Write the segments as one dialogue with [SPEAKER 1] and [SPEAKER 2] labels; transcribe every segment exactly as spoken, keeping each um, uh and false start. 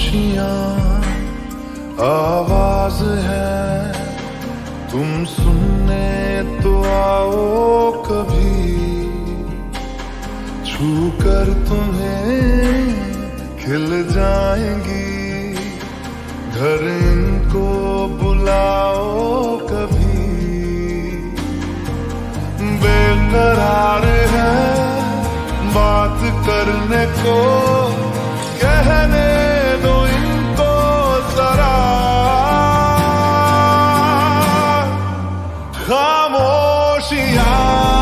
[SPEAKER 1] खामोशियाँ आवाज है, तुम सुनने तो आओ कभी, छू कर तुम्हें खिल जाएंगी, घर इनको बुलाओ कभी। बेकरार है बात करने को, कहने दो इनको जरा, खामोशियाँ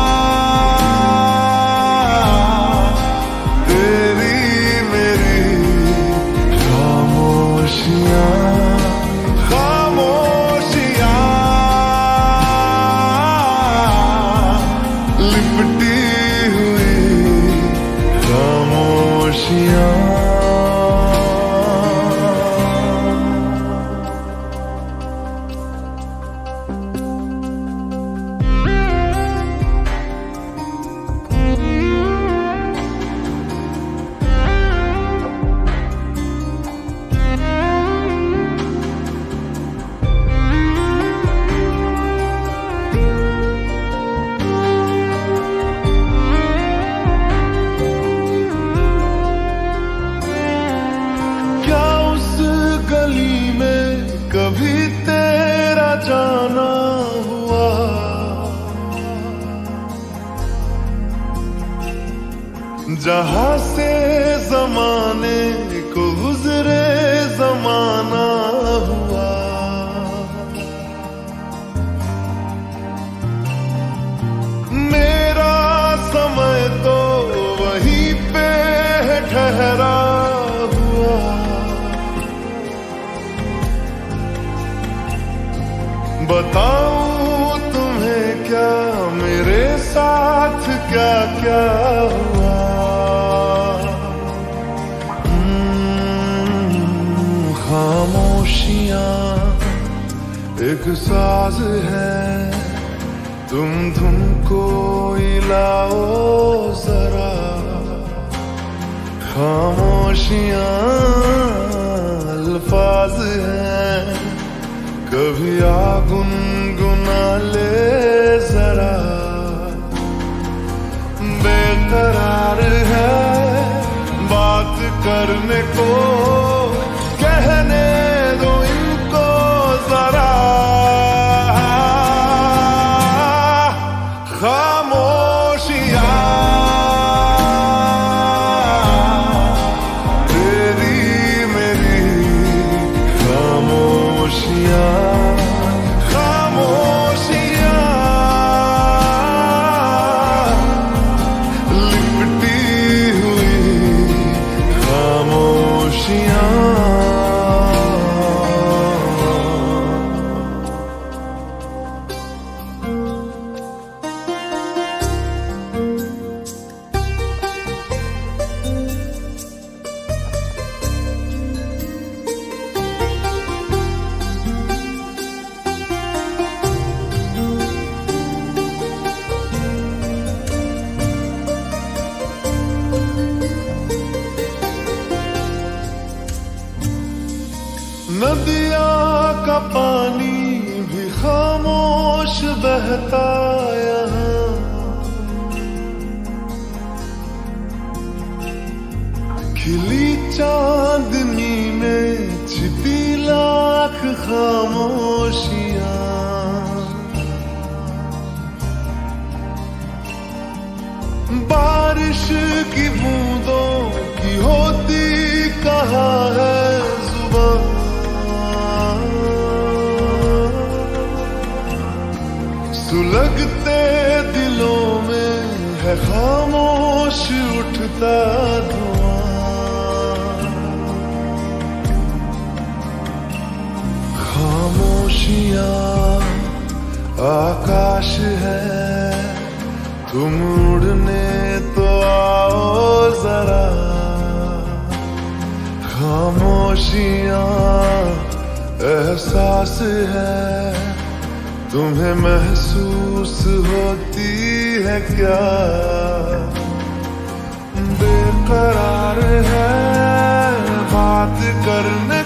[SPEAKER 1] तेरी मेरी, खामोशियाँ खामोशियाँ लिपटी हुई खामोशियाँ। कभी तेरा जाना हुआ, जहां से जमाने को गुजरे जमाना हुआ, मेरा समय तो वहीं पे है ठहरा हुआ। बताऊं तुम्हें क्या मेरे साथ क्या क्या हुआ, खामोशियाँ एक साज है, तुम धुन को हिलाओ जरा, खामोशियाँ अल्फाज हैं, कभी आ गुनगुना ले जरा। बेकरार है बात करने को, कहने दो इनको जरा, खामोशियाँ तेरी मेरी, खामोशियाँ नदिया का पानी भी खामोश बहता यहाँ, खिली चांदनी में छिपी लाख खामोशियाँ, बारिश की बूंदों की होती कहाँ है जुबान, सुलगते दिलों में है खामोश उठता धुआं, खामोशियाँ आकाश है, तुम उड़ने तो आओ जरा, खामोशियाँ एहसास है, तुम्हें महसूस होती है क्या, बेकरार है बात करने